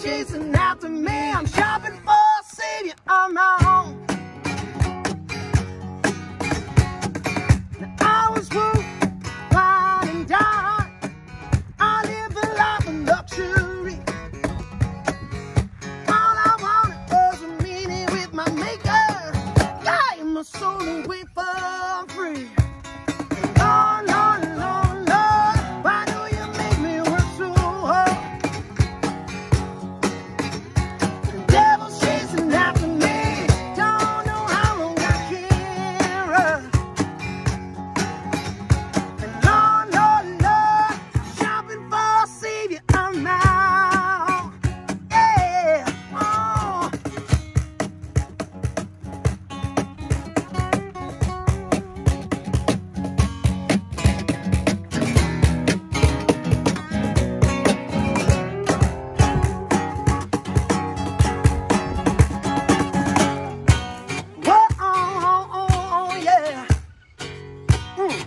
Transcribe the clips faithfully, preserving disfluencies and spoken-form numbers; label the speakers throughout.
Speaker 1: chasing after me. I'm shopping for a savior on my own. Now I was wounded, blind and dying. I live a life of luxury. All I wanted was a meeting with my maker. Gave my soul away for free. Lord, Lord, Lord, Lord, why do you make me work so hard? The devil's chasing after me. Don't know how long I can run. And Lord, Lord, Lord, shopping for a savior I'm now. Yeah, oh. Whoa, oh, oh, oh, yeah. Mm.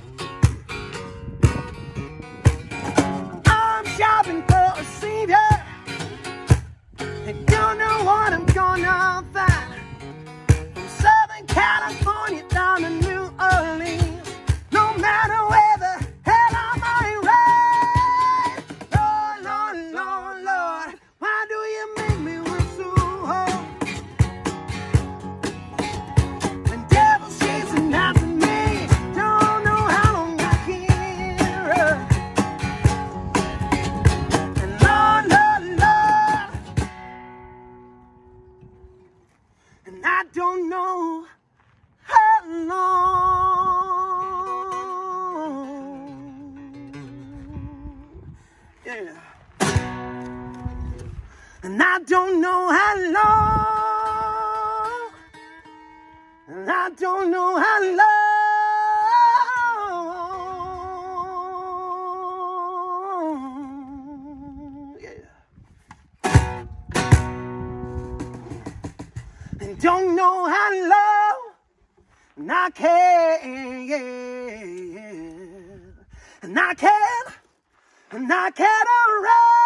Speaker 1: I'm shopping for a savior. And don't know what I'm gonna find. From Southern California down to New Orleans, no matter where the hell I might ride. Lord, Lord, Lord, Lord, why do you make me work so hard? When devil's chasing after me, don't know how long I can run. And Lord, Lord, Lord, and I don't know how long. Yeah. And I don't know how long. And I don't know how long. Yeah. And don't know how long. And I can, yeah. And I can, and I can't run.